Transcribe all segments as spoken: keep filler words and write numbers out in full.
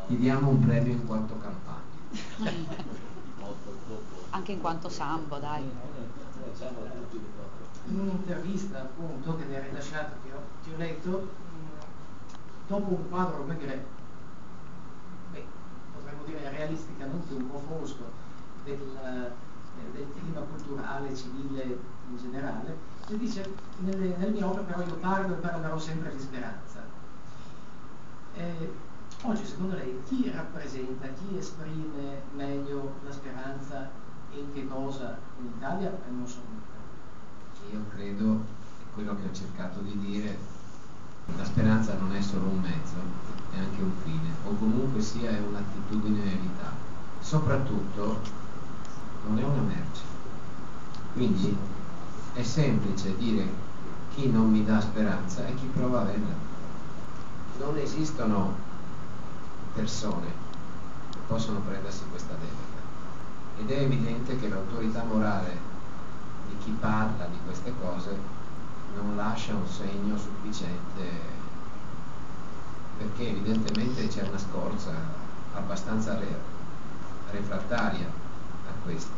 Ti diamo un premio in quanto campagna. Anche in quanto sambo, dai. In un'intervista appunto che mi hai rilasciato, che ho, ti ho letto, mh, dopo un quadro, come dire, beh, potremmo dire realisticamente un po' fosco del, eh, del clima culturale, civile in generale, si dice nelle, nel mio opera però io parlo e parlerò sempre di speranza. Eh, oggi secondo lei chi rappresenta, chi esprime meglio la speranza e in che cosa in Italia e non solo in Italia? Io credo, quello che ho cercato di dire, la speranza non è solo un mezzo, è anche un fine, o comunque sia è un'attitudine evitata. Soprattutto non è una merce. Quindi è semplice dire chi non mi dà speranza è chi prova a averla. Non esistono persone che possono prendersi questa delega ed è evidente che l'autorità morale di chi parla di queste cose non lascia un segno sufficiente, perché evidentemente c'è una scorza abbastanza re, refrattaria a questa,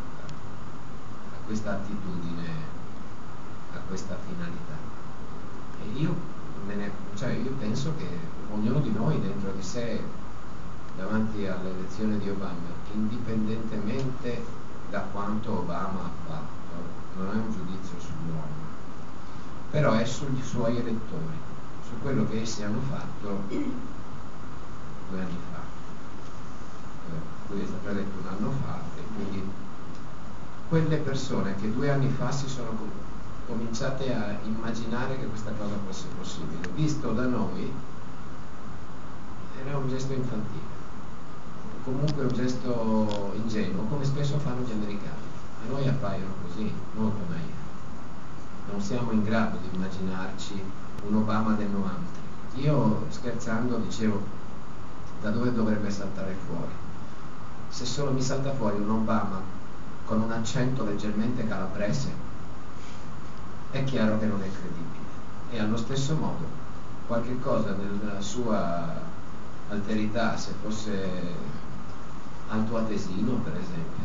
a questa attitudine, a questa finalità. E io, me ne, cioè io penso che ognuno di noi dentro di sé, davanti all'elezione di Obama, indipendentemente da quanto Obama ha fatto, non è un giudizio sull'uomo, però è sugli suoi elettori, su quello che essi hanno fatto due anni fa. Lui è stato eletto un anno fa e quindi quelle persone che due anni fa si sono cominciate a immaginare che questa cosa fosse possibile, visto da noi era un gesto infantile, comunque un gesto ingenuo, come spesso fanno gli americani. A noi appaiono così, molto naif. Non siamo in grado di immaginarci un Obama del novanta. Io scherzando dicevo da dove dovrebbe saltare fuori. Se solo mi salta fuori un Obama con un accento leggermente calabrese, è chiaro che non è credibile. E allo stesso modo, qualche cosa nella sua alterità, se fosse altoatesino per esempio.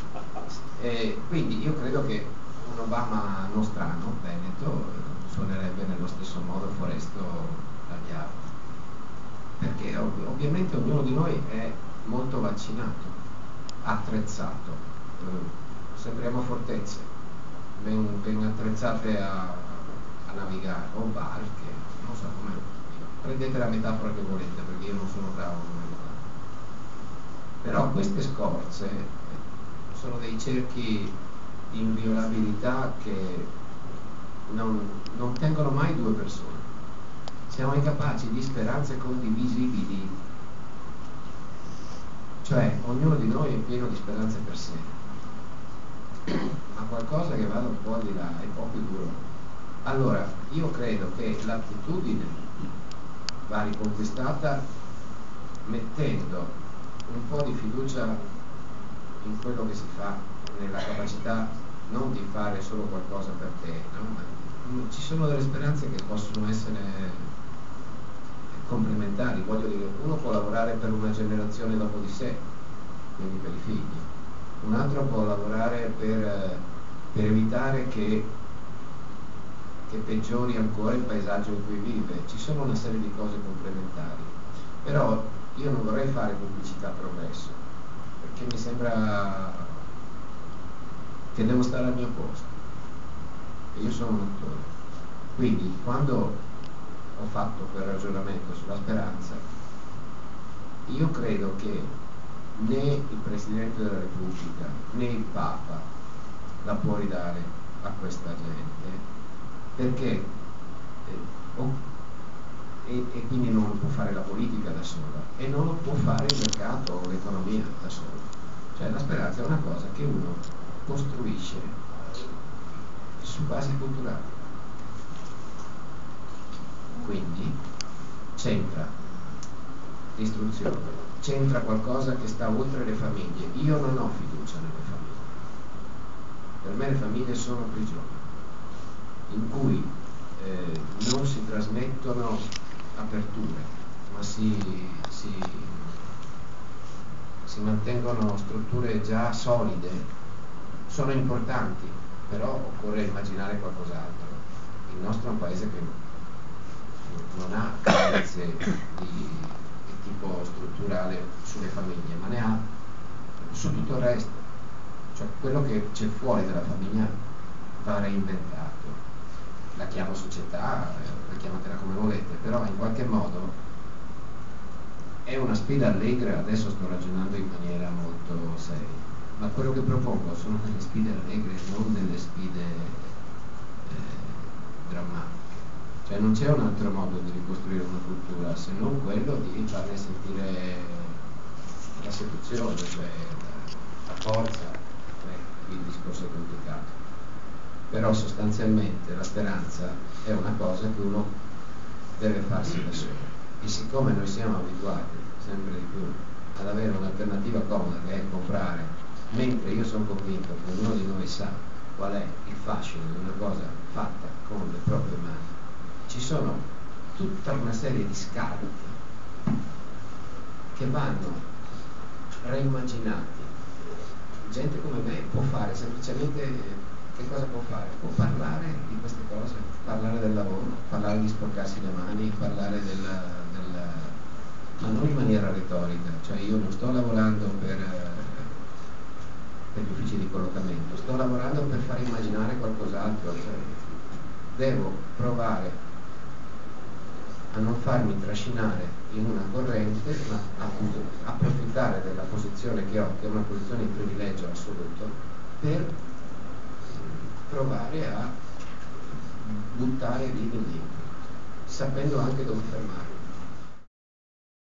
E quindi io credo che un Obama nostrano, veneto, suonerebbe nello stesso modo Foresto Tagliato, perché ov- ovviamente ognuno di noi è molto vaccinato, attrezzato, eh, sembriamo fortezze ben, ben attrezzate a, a navigare, o barche, non so come, prendete la metafora che volete perché io non sono bravo come lo fare. Però queste scorze sono dei cerchi di inviolabilità che non, non tengono mai due persone. Siamo incapaci di speranze condivisibili, cioè ognuno di noi è pieno di speranze per sé, ma qualcosa che vada un po' al di là è un po' più duro. Allora io credo che l'attitudine va riconquistata mettendo un po' di fiducia in quello che si fa, nella capacità non di fare solo qualcosa per te, no? Ma ci sono delle speranze che possono essere complementari, voglio dire, uno può lavorare per una generazione dopo di sé, quindi per i figli, un altro può lavorare per, per evitare che, che peggiori ancora il paesaggio in cui vive. Ci sono una serie di cose complementari, però io non vorrei fare pubblicità progresso, perché mi sembra che devo stare al mio posto e io sono un attore. Quindi quando ho fatto quel ragionamento sulla speranza, io credo che né il Presidente della Repubblica né il Papa la può ridare a questa gente, perché eh, oh, e, e quindi non lo può fare la politica da sola e non lo può fare il mercato o l'economia da sola. Cioè la speranza è una cosa che uno costruisce su base culturale, quindi c'entra l'istruzione, c'entra qualcosa che sta oltre le famiglie. Io non ho fiducia nelle famiglie, per me le famiglie sono prigioni in cui eh, non si trasmettono aperture, ma si, si, si mantengono strutture già solide, sono importanti, però occorre immaginare qualcos'altro. Il nostro è un paese che non ha carenze di, di tipo strutturale sulle famiglie, ma ne ha su tutto il resto. Cioè quello che c'è fuori dalla famiglia va reinventato. La chiamo società, la chiamatela come volete, però in qualche modo è una sfida allegra. Adesso sto ragionando in maniera molto seria, ma quello che propongo sono delle sfide allegre, non delle sfide eh, drammatiche. Cioè non c'è un altro modo di ricostruire una cultura se non quello di farne sentire la seduzione, cioè la, la forza. Eh, il discorso è complicato, però sostanzialmente la speranza è una cosa che uno deve farsi da solo, e siccome noi siamo abituati sempre di più ad avere un'alternativa comoda che è comprare, mentre io sono convinto che ognuno di noi sa qual è il fascino di una cosa fatta con le proprie mani, ci sono tutta una serie di scalzi che vanno reimmaginati. Gente come me può fare semplicemente, che cosa può fare? Può parlare di queste cose, parlare del lavoro, parlare di sporcarsi le mani, parlare del, del ma non in maniera retorica. Cioè io non sto lavorando per, per gli uffici di collocamento, sto lavorando per far immaginare qualcos'altro. Cioè, devo provare a non farmi trascinare in una corrente, ma appunto approfittare della posizione che ho, che è una posizione di privilegio assoluto, per provare a buttare lì dentro, sapendo anche dove fermarmi.